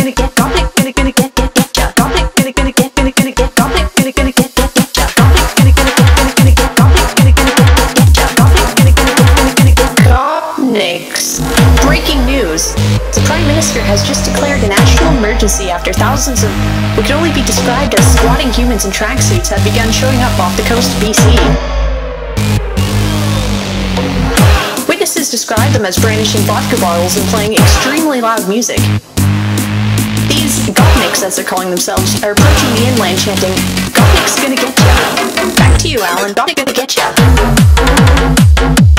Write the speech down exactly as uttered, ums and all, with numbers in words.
gonna get, Gothic, gonna gonna get, get, get ya. Gothic, gonna gonna get, gonna gonna get, Gothic, gonna gonna get, get, get ya. Gothic, gonna gonna get, gonna gonna get, Gothic, gonna gonna get, get, get ya. Gothic, gonna gonna get, gonna gonna get, Gothics. Breaking news. The Prime Minister has just declared a national emergency after thousands of what could only be described as squatting humans in tracksuits have begun showing up off the coast of B C. Witnesses describe them as brandishing vodka bottles and playing extremely loud music. These Gothics, as they're calling themselves, are approaching the inland chanting, "Gothic's gonna get ya." Back to you, Alan. Gothic gonna get ya.